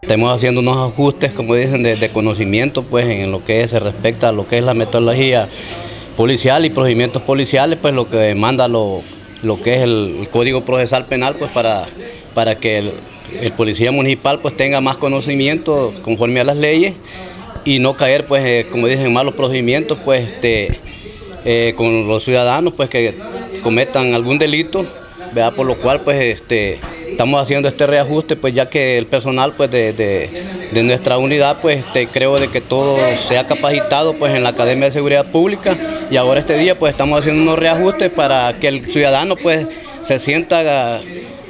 Estamos haciendo unos ajustes, como dicen, de conocimiento, pues en lo que se respecta a lo que es la metodología policial y procedimientos policiales, pues lo que demanda lo que es el Código Procesal Penal, pues para que el policía municipal pues tenga más conocimiento conforme a las leyes y no caer, pues como dicen, en malos procedimientos, pues con los ciudadanos pues que cometan algún delito, ¿verdad? Por lo cual pues estamos haciendo este reajuste, pues ya que el personal pues de nuestra unidad pues creo de que todo se ha capacitado pues en la Academia de Seguridad Pública, y ahora este día pues estamos haciendo unos reajustes para que el ciudadano pues se sienta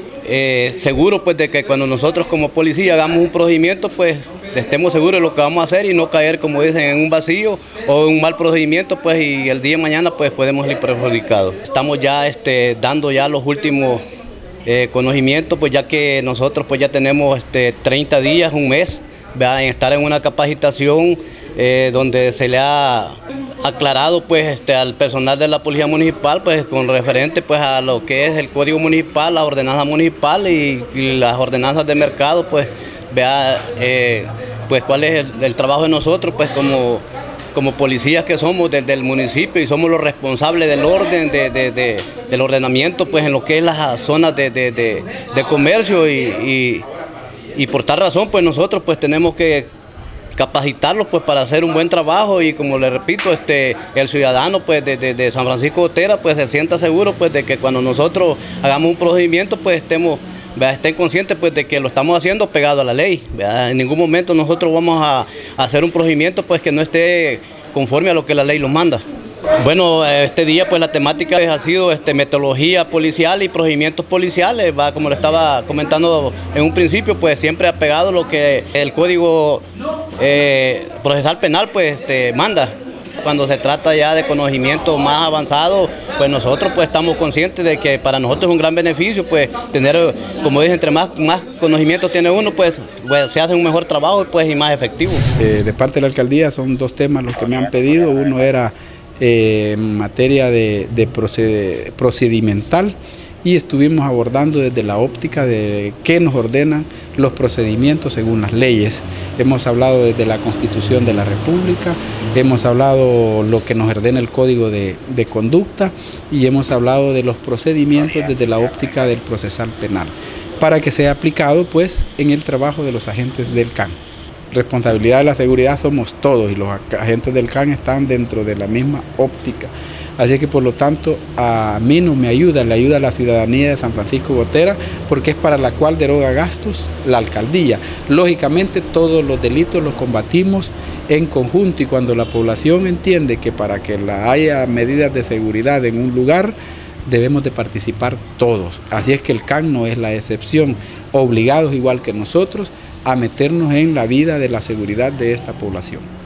seguro pues de que cuando nosotros como policía hagamos un procedimiento pues estemos seguros de lo que vamos a hacer y no caer, como dicen, en un vacío o en un mal procedimiento, pues, y el día de mañana pues podemos ir perjudicados. Estamos ya dando ya los últimos conocimientos, pues ya que nosotros pues ya tenemos 30 días, un mes, ¿verdad?, en estar en una capacitación donde se le ha aclarado pues al personal de la Policía Municipal pues con referente pues a lo que es el Código Municipal, la ordenanza municipal y las ordenanzas de mercado, pues vea pues cuál es el trabajo de nosotros pues como policías que somos del municipio, y somos los responsables del orden, del ordenamiento pues en lo que es las zonas de comercio, y por tal razón pues nosotros pues tenemos que capacitarlos pues para hacer un buen trabajo, y como le repito, el ciudadano pues de San Francisco Gotera pues se sienta seguro pues de que cuando nosotros hagamos un procedimiento pues estén conscientes pues de que lo estamos haciendo pegado a la ley, ¿verdad? En ningún momento nosotros vamos a hacer un procedimiento pues que no esté conforme a lo que la ley nos manda. Bueno, este día pues la temática ha sido metodología policial y procedimientos policiales, ¿va? Como le estaba comentando en un principio, pues siempre apegado a lo que el Código Procesal Penal pues manda. Cuando se trata ya de conocimiento más avanzado, pues nosotros pues estamos conscientes de que para nosotros es un gran beneficio pues tener, como dije, entre más conocimiento tiene uno, pues se hace un mejor trabajo pues y más efectivo. De parte de la alcaldía son dos temas los que me han pedido. Uno era en materia de procedimental, y estuvimos abordando desde la óptica de qué nos ordenan los procedimientos según las leyes. Hemos hablado desde la Constitución de la República, hemos hablado lo que nos ordena el Código de Conducta, y hemos hablado de los procedimientos desde la óptica del procesal penal, para que sea aplicado pues en el trabajo de los agentes del CAN. Responsabilidad de la seguridad somos todos, y los agentes del CAN están dentro de la misma óptica. Así que por lo tanto a mí no me ayuda, le ayuda a la ciudadanía de San Francisco Gotera, porque es para la cual deroga gastos la alcaldía. Lógicamente todos los delitos los combatimos en conjunto, y cuando la población entiende que para que haya medidas de seguridad en un lugar debemos de participar todos. Así es que el CAN no es la excepción, obligados igual que nosotros a meternos en la vida de la seguridad de esta población.